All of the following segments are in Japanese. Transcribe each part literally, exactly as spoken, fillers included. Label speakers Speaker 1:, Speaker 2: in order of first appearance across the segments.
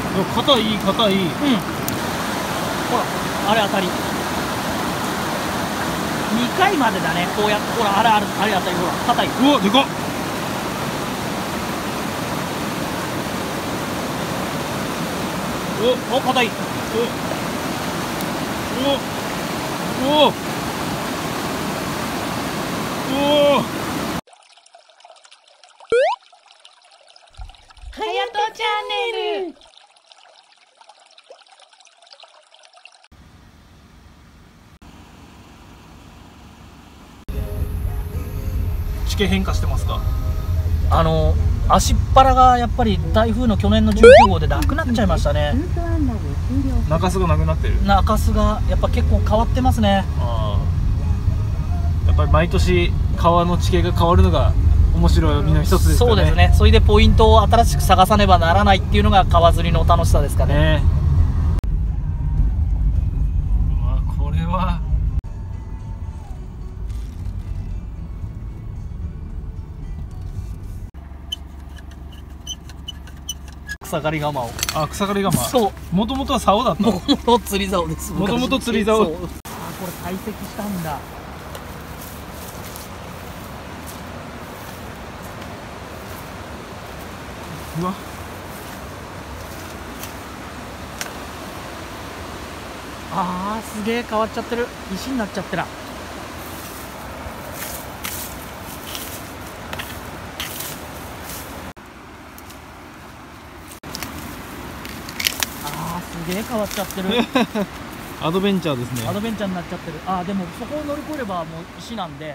Speaker 1: 硬い硬い。うん。
Speaker 2: ほらあれ当たり。にかいまでだね。こうやってほらあれあれあれ当たりほら硬い。
Speaker 1: うわでかっ。
Speaker 2: おお硬い。
Speaker 1: おおおおおお。
Speaker 2: はやとチャンネル。
Speaker 1: 地形変化してますか？
Speaker 2: あの足っ腹がやっぱり台風の去年のじゅうきゅうごうでなくなっちゃいましたね。
Speaker 1: 中州がなくなってる。
Speaker 2: 中州がやっぱ結構変わってますね。
Speaker 1: ああ、やっぱり毎年川の地形が変わるのが面白い海の一つですかね。
Speaker 2: そうですね。それでポイントを新しく探さねばならないっていうのが川釣りの楽しさですかね。
Speaker 1: ね。うわこれは
Speaker 2: 草刈り釜を。
Speaker 1: あ草刈り釜。
Speaker 2: そう。
Speaker 1: もともとは竿だった。
Speaker 2: もともと釣り竿です。
Speaker 1: もともと釣り竿。
Speaker 2: あこれ堆積したんだ。
Speaker 1: うわ。
Speaker 2: あーすげえ変わっちゃってる。石になっちゃってる。あーすげえ変わっちゃってる。
Speaker 1: アドベンチャーですね。
Speaker 2: アドベンチャーになっちゃってる。あーでもそこを乗り越えればもう石なんで、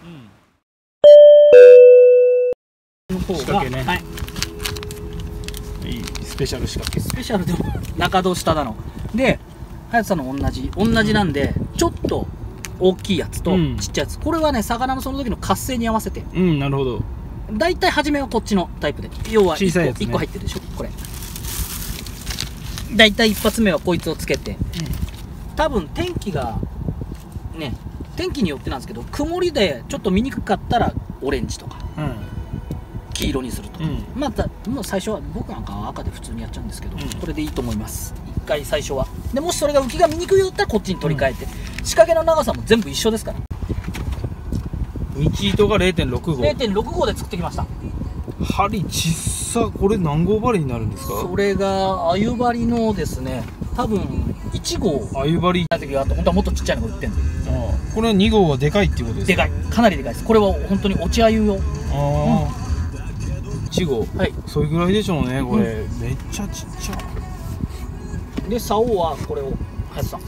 Speaker 1: うん、仕掛けね。
Speaker 2: はい、
Speaker 1: いいスペシャル仕掛け。
Speaker 2: スペシャルでも中戸下なので、隼人さんの同じ同じなんで、ちょっと大きいやつとちっちゃいやつ、うん、これはね魚のその時の活性に合わせて、
Speaker 1: うん、なるほど。
Speaker 2: だいたい初めはこっちのタイプで、要は
Speaker 1: 小さいやつね、
Speaker 2: いっこ入ってるでしょこれ。だいたい一発目はこいつをつけて、うん、多分天気がね天気によってなんですけど、曇りでちょっと見にくかったらオレンジとか、うん、黄色にするとか、うん、またもう最初は僕なんかは赤で普通にやっちゃうんですけど、うん、これでいいと思います。一回最初は。でもしそれが浮きが見にくいようだったらこっちに取り替えて、うん、仕掛けの長さも全部一緒ですから。
Speaker 1: 道糸が れいてんろくご
Speaker 2: れいてんろくご で作ってきました。
Speaker 1: 針ちっさ。これ何号針になるんですか？
Speaker 2: それが鮎針のですね、多分いちごう鮎針の時があって、本当はもっとちっちゃいのが売ってんの。
Speaker 1: ああ、これはにごうはでかいっていうことですか？
Speaker 2: でかい、かなりでかいです。これは本当に落ち鮎用。あ
Speaker 1: あ、いちごう、はい、それぐらいでしょうねこれ、うん、めっちゃちっちゃ。
Speaker 2: で竿はこれを隼人さ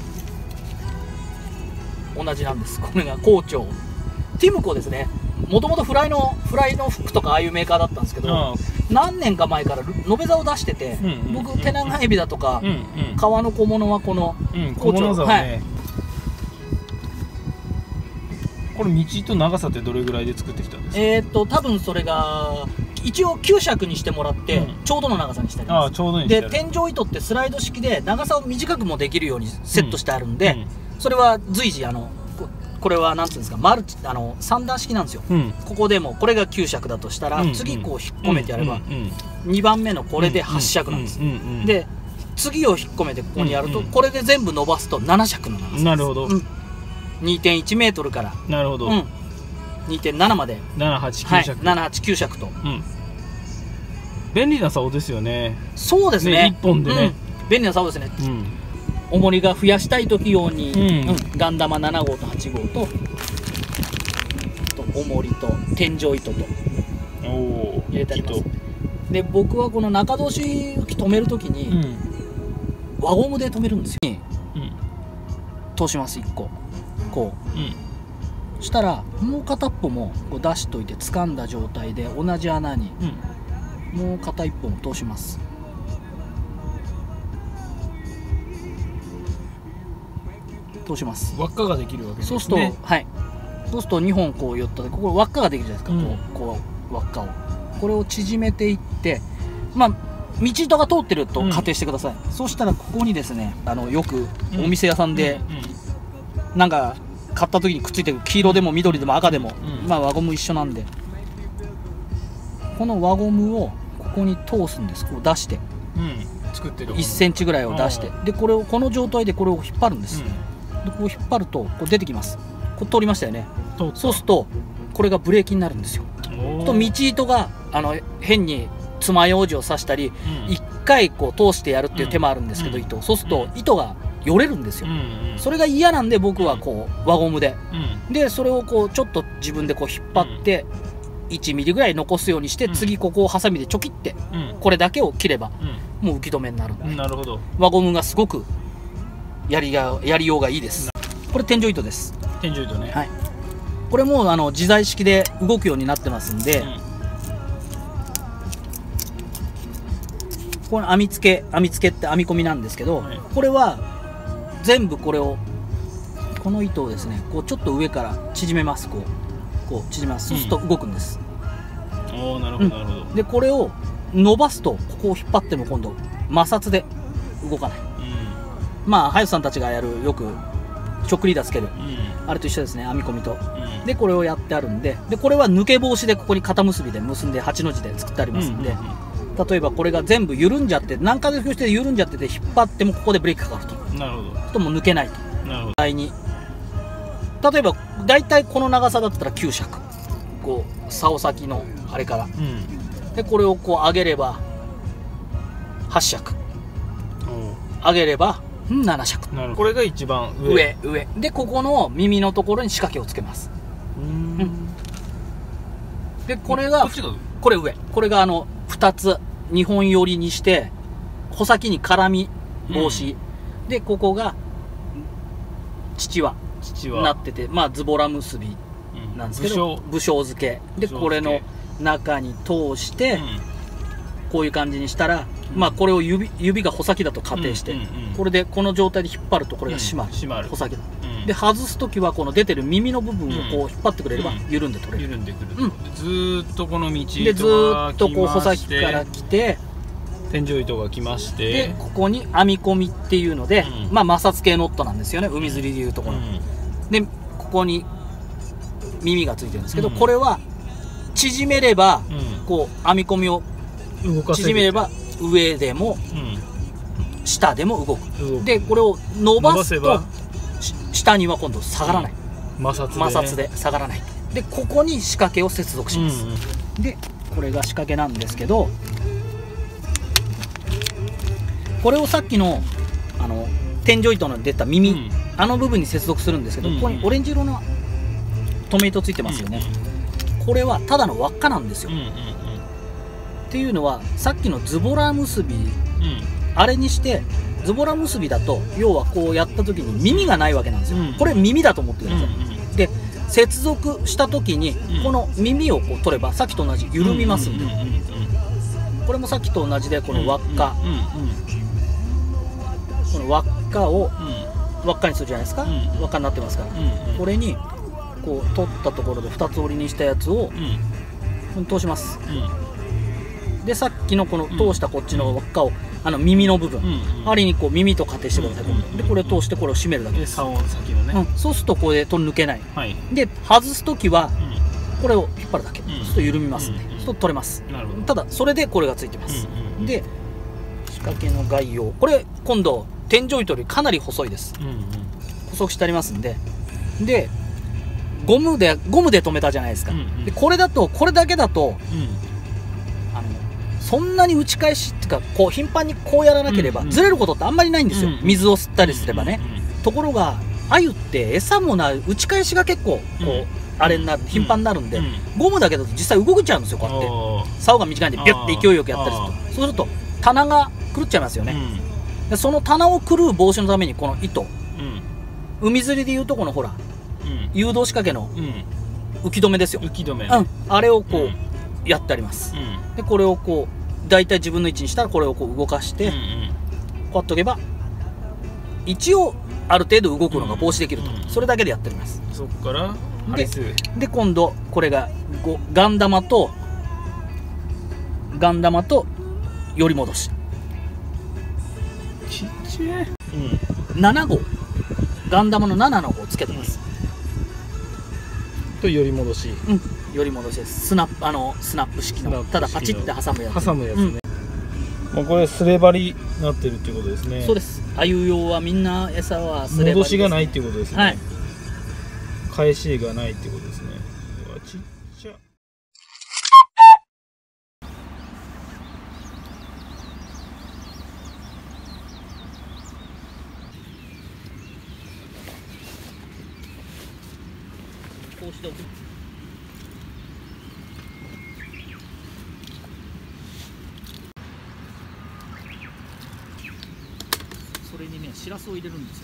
Speaker 2: ん同じなんです。これが高長ティムコですね。もともとフライのフライのフックとかああいうメーカーだったんですけど、何年か前から延べ竿を出してて、僕テナガエビだとか、うんうん、川の小物はこの
Speaker 1: 小物竿ね、はい、これ道と長さってどれぐらいで作ってきたんですか？
Speaker 2: えっと多分それが一応きゅう尺にしてもらって、うん、ちょうどの長さにしてあります。ああ、ちょうどにしてある。で天井糸ってスライド式で長さを短くもできるようにセットしてあるんで、うんうん、それは随時あのこれはなんていうんですか、マルチあの三段式なんですよ、うん、ここでもこれがきゅう尺だとしたら、うんうん、次こう引っ込めてやれば、うんうんうん、にばんめのこれではち尺なんです。で次を引っ込めてここにやると、うんうん、これで全部伸ばすとなな尺の長さです。
Speaker 1: なるほど、うん、
Speaker 2: にてんいちメートルから、
Speaker 1: なるほど、うん、
Speaker 2: にてんなな まで
Speaker 1: ななはちきゅう尺、
Speaker 2: はい、ななはちきゅう尺と、うん、
Speaker 1: 便利な竿ですよね。
Speaker 2: そうですね、
Speaker 1: ねいっぽんでね、
Speaker 2: うん、便利な竿ですね、うん、重りが増やしたい時用に、うんうん、ガンダマななごうとはちごうと重りと天井糸と入れてあります。で僕はこの中通し浮き止める時に、うん、輪ゴムで止めるんですよ、うん、通しますいっここう、うん、そしたらもう片っぽもこう出しといて掴んだ状態で同じ穴に、うん、もう片一本通します。通します。
Speaker 1: 輪っかができるわけですね。
Speaker 2: そうすると、はい、そうするとにほんこう寄ったでここ輪っかができるじゃないですか、うん、こうこう輪っかをこれを縮めていって、まあ道糸が通ってると仮定してください、うん、そうしたらここにですね、あのよくお店屋さんで、うんうんうん、なんか買った時にくっついてる黄色でも緑でも赤でも、うん、まあ輪ゴム一緒なんで、この輪ゴムをここに通すんです。こう出して、うん、
Speaker 1: 作ってる
Speaker 2: いっセンチぐらいを出して、でこれをこの状態でこれを引っ張るんです、
Speaker 1: うん、
Speaker 2: でこう引っ張るとこう出てきます。こう通りましたよね。そうするとこれがブレーキになるんですよ。と道糸があの変に爪楊枝を刺したり、うん、いっかいこう通してやるっていう手もあるんですけど、うん、糸そうすると糸がよれるんですよ、うんうん、それが嫌なんで僕はこう輪ゴムで、うん、でそれをこうちょっと自分でこう引っ張って、うん、いちミリぐらい残すようにして、うん、次ここをハサミでちょきって、うん、これだけを切れば、うん、もう浮き止めになるんで、うん、
Speaker 1: なるほど。
Speaker 2: 輪ゴムがすごくやりがやりようがいいです。これ天井糸です。
Speaker 1: 天井糸ね。
Speaker 2: はい。これもあの自在式で動くようになってますんで、うん、この編み付け編み付けって編み込みなんですけど、はい、これは全部これをこの糸をですねこうちょっと上から縮めます。こうこう縮めます。そうすると動くんです。
Speaker 1: うん、おお、なるほどなるほど。
Speaker 2: でこれを伸ばすとここを引っ張っても今度摩擦で動かない。うん、まあハヤトさんたちがやるよく直リーダーつける、うん、あれと一緒ですね、編み込みと、うん、でこれをやってあるんで、でこれは抜け防止でここに肩結びで結んではちの字で作ってありますんで、例えばこれが全部緩んじゃって何回かして緩んじゃってて引っ張ってもここでブレーキかかると。
Speaker 1: なるほど。
Speaker 2: とも抜けないと。なるほど。第に例えば大体この長さだったらきゅう尺、こう竿先のあれから、うん、でこれをこう上げればはち尺、上げればなな尺。
Speaker 1: なるほど。これが一番
Speaker 2: 上上上でここの耳のところに仕掛けをつけます。うん、うん、でこれがこれ上、これがあのふたつにほん寄りにして穂先に絡み防止、うん、でここが父輪になってて、まあズボラ結びなんですけど、うん、武将付けでこれの中に通して、うん、こういう感じにしたら、まあこれを 指, 指が穂先だと仮定して、うんうんうん、これでこの状態で引っ張るとこれが締まる、うん、締まる穂先だ、うん、で外す時はこの出てる耳の部分をこう引っ張ってくれれば緩んで取れる、
Speaker 1: 緩んでくる、うん、ずーっとこの道
Speaker 2: でずーっとこう穂先から来て
Speaker 1: 天井糸が来まして、
Speaker 2: でここに編み込みっていうので、うん、まあ摩擦系ノットなんですよね、海釣りでいうところ、うん、でここに耳がついてるんですけど、うん、これは縮めれば、うん、こう編み込みを縮めれば上でも、うん、下でも動く。動くでこれを伸ばすと下には今度下がらない、
Speaker 1: うん、摩擦で、
Speaker 2: ね、摩擦で下がらない。でここに仕掛けを接続します、うんうん、でこれが仕掛けなんですけど、これをさっきのあの天井糸の出た耳、うん、あの部分に接続するんですけど、うんうん、ここにオレンジ色の留め糸ついてますよね、うんうん、これはただの輪っかなんですよ、うんうんうん、っていうのはさっきのズボラ結び、うん、あれにしてズボラ結びだと要はこうやった時に耳がないわけなんですよ、うん、これ耳だと思ってください、うんうん、で接続した時にこの耳をこう取ればさっきと同じ緩みますんで、これもさっきと同じでこの輪っか、うんうんうん、この輪っかを輪っかにするじゃないですか、うん、輪っかになってますから、うんうん、これにこう取ったところでふたつ折りにしたやつを、うん、通します、うん、でさっきのこの通したこっちの輪っかをあの耳の部分、うんうん、あれにこう耳と仮定してください、うんうん、でこれを通してこれを締めるだけです。
Speaker 1: 竿先のね、
Speaker 2: うん、そうするとこれで取り抜けない、はい、で外す時はこれを引っ張るだけ、うん、そうすると緩みますんで、うんうん、そうすると取れます。なるほど。ただそれでこれがついてます、うんうん、で仕掛けの概要、これ今度天井糸よりかなり細いです、うんうん、細くしてありますんで、でゴムでゴムで留めたじゃないですか、うんうん、でこれだとこれだけだと、うん、あのそんなに打ち返しっていうかこう頻繁にこうやらなければ、うんうん、ずれることってあんまりないんですよ、うんうん、水を吸ったりすればね、うんうん、ところが鮎って餌もない打ち返しが結構こう、うん、あれになる頻繁になるんで、うんうん、ゴムだけだと実際動くちゃうんですよ。こうやって竿が短いんでビュッて勢いよくやったりすると、そうすると棚が狂っちゃいますよね、うん、でその棚を狂う防止のためにこの糸、うん、海釣りでいうとこのほら、うん、誘導仕掛けの浮き止めですよ、浮き止め、うん、あれをこう、うん、やってあります、うん、でこれをこうだいたい自分の位置にしたらこれをこう動かして、うんうん、こうやっておけば一応ある程度動くのが防止できると、うんうん、それだけでやっております。
Speaker 1: そこから
Speaker 2: で, で今度これがガン玉とガン玉と寄り戻し
Speaker 1: ちっちゃい、
Speaker 2: うん、なな号ガン玉のななの号つけてます、
Speaker 1: うん、と寄り戻し、
Speaker 2: うん、寄り戻しです。スナップあのスナップ式のただパチッて挟むやつ、
Speaker 1: 挟むやつね、
Speaker 2: う
Speaker 1: もうこれすれ張りになってるっていうことですね。
Speaker 2: そうです。あゆ用はみんな餌はすれ張りです。
Speaker 1: 戻しがないっていうことですね。
Speaker 2: はい。
Speaker 1: 返しがないっていうことですね。うわ、ちっちゃ。
Speaker 2: こうしておく。それにね、しらすを入れるんですよ。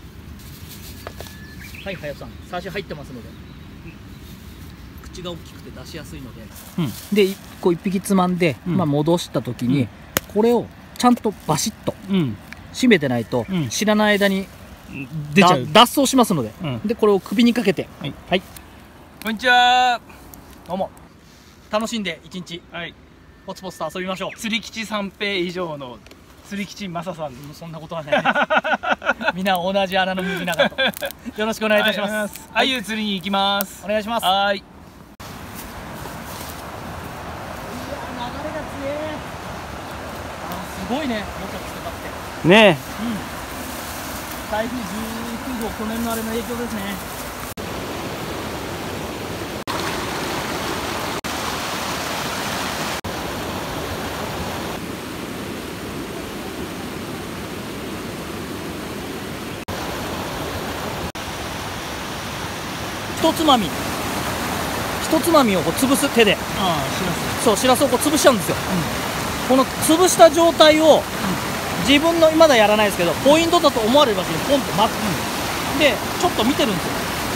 Speaker 2: はい、はやさん、最初入ってますので、口が大きくて出しやすいので、うん、でこう一匹つまんで、うん、まあ戻した時に、うん、これをちゃんとバシッと締めてないと、うん、知らない間に出ちゃう、脱走しますので、うん、でこれを首にかけて、はい、はい、
Speaker 1: こんにちは。
Speaker 2: どうも。楽しんで一日、はい、ポツポツと遊びましょう。
Speaker 1: 釣り吉三平以上の釣り吉正さん。
Speaker 2: そんなことはないですみんな同じ穴の水長とよろしくお願いいたします。
Speaker 1: あゆ釣りに行きます。
Speaker 2: お願いします。
Speaker 1: はい。いや、
Speaker 2: 流れが強い。あ、すごいね、もちょっとかって
Speaker 1: ねえ、うん、
Speaker 2: 台風じゅうきゅうごう、去年のあれの影響ですね。ひとつまみ、ひとつまみをこう潰す手で、ああ、しらす、そう、しらすをこう潰しちゃうんですよ、うん、この潰した状態を、うん、自分のまだやらないですけどポイントだと思われる場所にポンと巻く、うん、でちょっと見てるんですよ、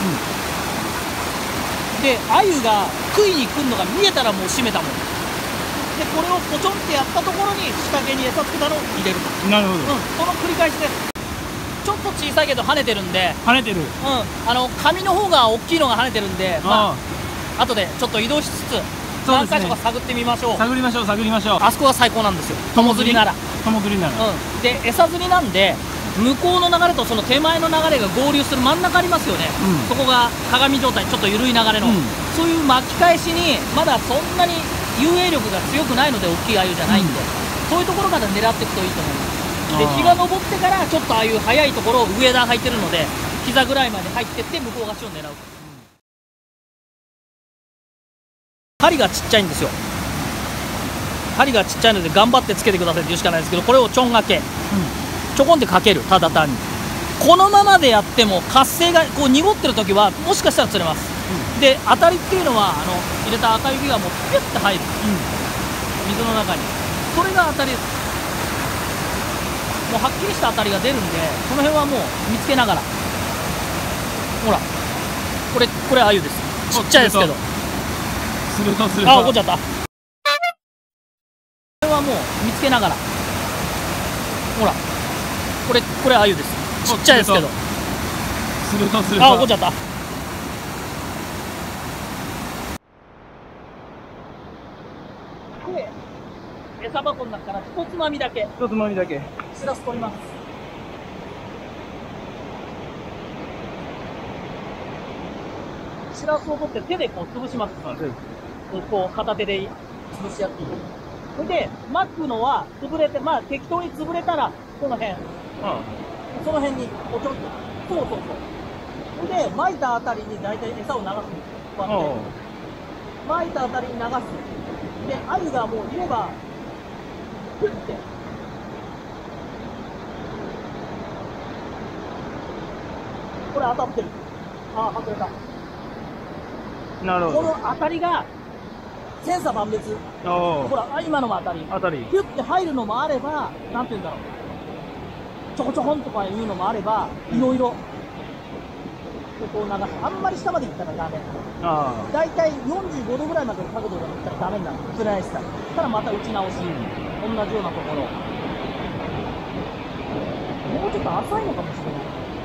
Speaker 2: うん、でアユが食いに来るのが見えたらもう閉めたもんで、これをポチョンってやったところに仕掛けに餌つけたのを入れると。
Speaker 1: なるほど、うん、
Speaker 2: この繰り返しです。ちょっと小さいけど跳ねてるんで、
Speaker 1: 跳ねてる、うん、
Speaker 2: あの紙の方が大きいのが跳ねてるんで、まあ後でちょっと移動しつつ何箇所か探ってみましょう。
Speaker 1: 探りましょう探りましょう。
Speaker 2: あそこが最高なんですよ、友釣りなら。
Speaker 1: 友釣りなら、
Speaker 2: うん、で餌釣りなんで向こうの流れとその手前の流れが合流する真ん中ありますよね、うん、そこが鏡状態、ちょっと緩い流れの、うん、そういう巻き返しにまだそんなに遊泳力が強くないので、大きいアユじゃないんで、うん、そういうところから狙っていくといいと思います。で日が昇ってからちょっとああいう速いところを上段入ってるので膝ぐらいまで入ってって向こう側を狙うと、うん、針がちっちゃいんですよ。針がちっちゃいので頑張ってつけてくださいって言うしかないですけど、これをちょんがけ、うん、ちょこんでかける、ただ単にこのままでやっても活性がこう濁ってる時はもしかしたら釣れます、うん、で当たりっていうのはあの入れた赤指がもうピュッて入る、うん、水の中に、それが当たりです。もうはっきりした当たりが出るんで、この辺はもう見つけながら、ほらこれこれアユです。ちっちゃいですけど、
Speaker 1: するとすると、
Speaker 2: あ、怒っちゃった。これはもう見つけながら、ほらこれこれアユです。ちっちゃいですけど、
Speaker 1: するとすると、
Speaker 2: あ、怒っちゃった。で餌箱の中から一つまみだけ、
Speaker 1: 一つまみだけ
Speaker 2: しらす取ります。しらすを取って手でこう潰します。あ、こう片手で潰しやっていい。それで巻くのは潰れて、まあ適当に潰れたらこの辺、うん、その辺にこうちょっと、そうそうそう。それで巻いたあたりに大体餌を流すんですよ。こうやって巻いたあたりに流す。でアユがもういればプッて。これ当たってる。ああ、外れた。
Speaker 1: なるほど。
Speaker 2: この当たりが千差万別。ほら、あ、今のも当たり。
Speaker 1: 当たり。
Speaker 2: ピュッて入るのもあれば、なんていうんだろう。ちょこちょこんとかいうのもあれば、いろいろ。ここを流す。あんまり下まで行ったらダメ。ああ。だいたいよんじゅうごどぐらいまでの角度がいったらダメになる。釣れないですから。ただまた打ち直し。うん、同じようなところ。もうちょっと浅いのかもしれない。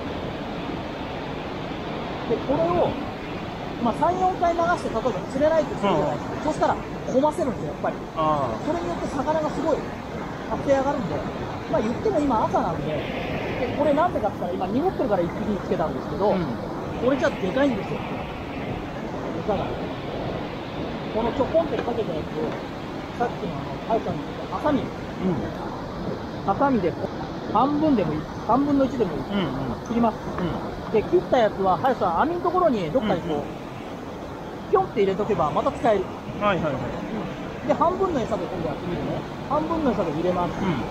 Speaker 2: で、これを、まあ、さん、よんかい流して、例えば釣れないとするじゃないですか。そしたら、こませるんですよ、やっぱり。あそれによって魚がすごい立って上がるんで、まあ言っても今朝なんで、でこれなんでかって言ったら、今濁ってるからいっぴきにつけたんですけど、うん、これじゃでかいんですよ。餌が。このちょこんってかけたやつを、さっきのあの、タイさんに言ったハサミ。 ハサミで半分でもいい、さんぶんのいちでもいい、切ります。で、切ったやつは、はやさん、網のところにどっかにこう、ピョンって入れとけば、また使える。はいはいはい。で、半分の餌で今度は次でね、半分の餌で入れます。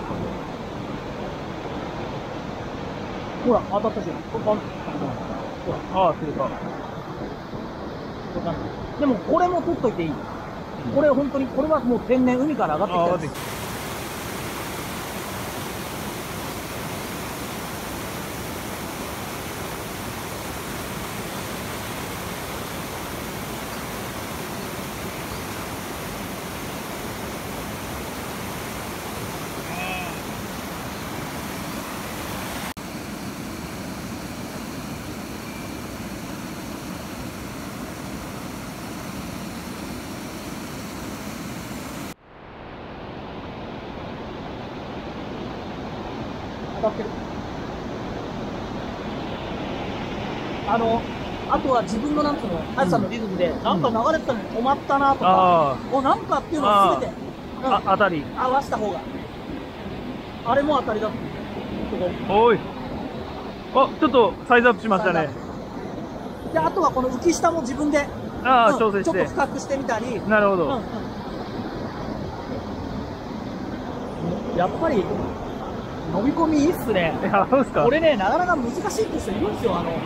Speaker 2: ほら、当たったし、ポンポン。ほら、ああ、釣れた。でも、これも取っといていい。これ、本当に、これはもう天然、海から上がってきたやつ。あの、あとは自分のなんつうの、はやさんのリズムで、なんか流れてたのに止まったなとか、お、なんかっていうのをすべて、あ、当たり。合わせた方が。あれも当たりだ。おい。あ、ちょっとサイズアップしましたね。で、あとはこの浮き下も自分で、ああ、調整して。ちょっと深くしてみたり。なるほど。やっぱり、飲み込みいいっすね。いや、そうですか。これね、なかなか難しいって人いるんですよ、あの。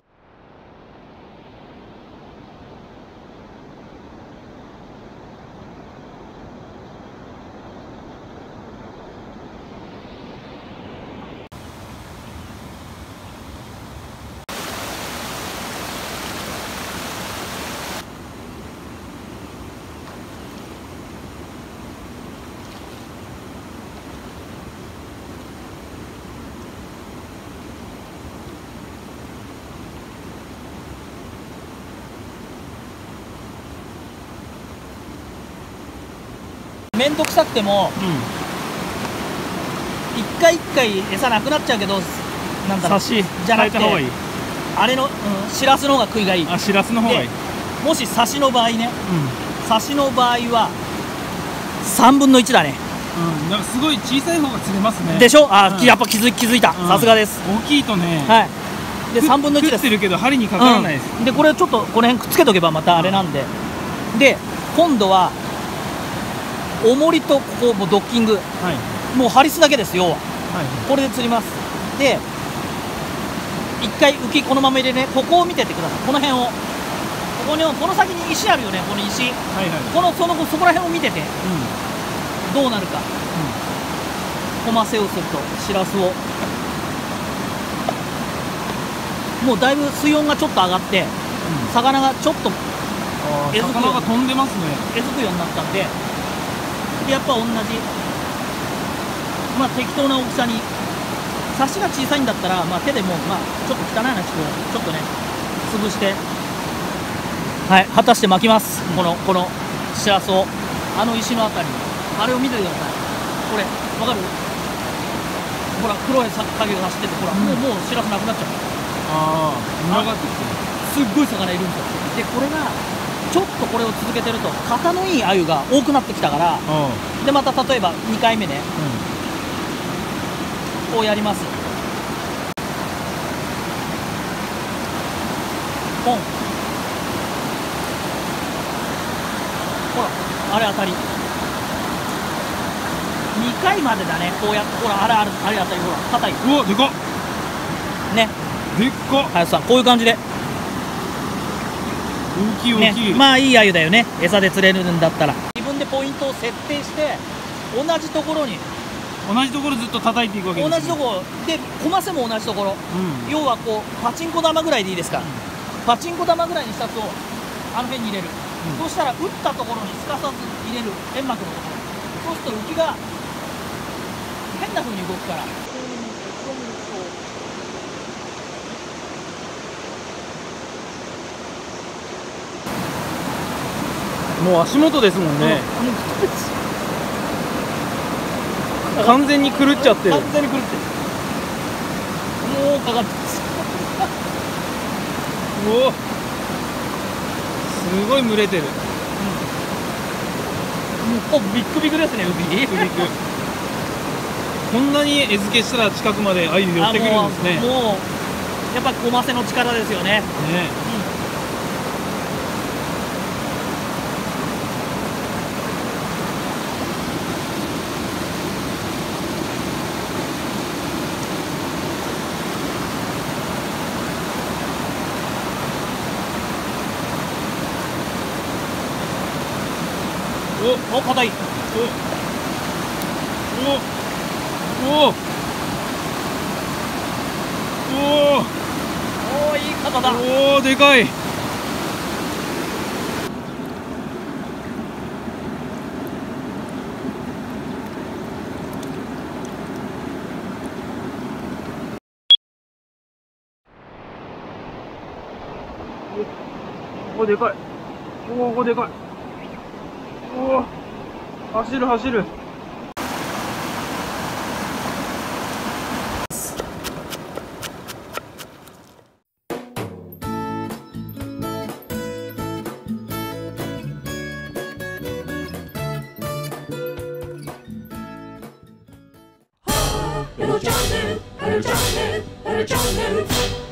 Speaker 2: めんどくさくても、一回一回餌なくなっちゃうけど、なんだろう、刺しじゃなくて、あれの、うん、しらすの方が食いがいい。あ、しらすの方がいい。もし刺しの場合ね、うん、刺しの場合はさんぶんのいちだね。うん、なんかすごい小さい方が釣れますね。でしょ。あ、うん、やっぱ気づ気づいた。さすがです。大きいとね、はい。でさんぶんのいちです。食ってるけど針にかからないです。うん、でこれちょっとこの辺くっつけとけばまたあれなんで、うん、で今度は重りとここもドッキング、はい、もうハリスだけです要は、はい、これで釣ります。で一回浮きこのまま入れね、ここを見ててください。この辺を、ここにこの先に石あるよね、この石、はいはい、このそのそこら辺を見てて、うん、どうなるか、うん、コマセをするとシラスをもうだいぶ水温がちょっと上がって、うん、魚がちょっとえずく魚が飛んでますね。えずくようになったんで、やっぱ同じ、まあ、適当な大きさに、刺しが小さいんだったら、まあ、手でも、まあ、ちょっと汚いなしをちょっとね潰して、はい、果たして巻きます。このこのしらすをあの石のあたりに、あれを見てください。これわかる？ほら黒い影が走ってて、ほら、うん、もうもうしらすなくなっちゃう。ああ、群がってきてすっごい魚いるんですよ。でこれがちょっとこれを続けてると型のいい鮎が多くなってきたから、うん、でまた例えばにかいめね、うん、こうやります。ポン、ほらあれ当たり、にかいまでだね。こうやってほらあれあれあれ当たり、ほら硬い。うわでかっね、でっかっ。林さんこういう感じで大きい大きい、ね、まあいい鮎だよね。餌で釣れるんだったら自分でポイントを設定して同じところに同じところずっと叩いていくわけです、ね、同じところでコマセも同じところ、うん、要はこうパチンコ玉ぐらいでいいですか、うん、パチンコ玉ぐらいにしたやつをあの辺に入れる、うん、そうしたら打ったところにすかさず入れる煙幕のところ、そうすると浮きが変な風に動くから、もう足元ですもんね、うん、完全に狂っちゃってる。完全に狂ってる。もうかかってます。おお、すごい群れてる、うん、もうビックビックですね。海ビックビック
Speaker 1: こんなに餌付けしたら近くまでアユ寄ってくるんですね。
Speaker 2: もう、もうやっぱゴマセの力ですよね。ね、うん、おお硬い。
Speaker 1: おおおお
Speaker 2: おお、いい肩だ。
Speaker 1: おお、でかい。おお、でかい。おお、でかい。おお、走る走る。
Speaker 3: Hello Channel, Hello Channel, Hello Channel.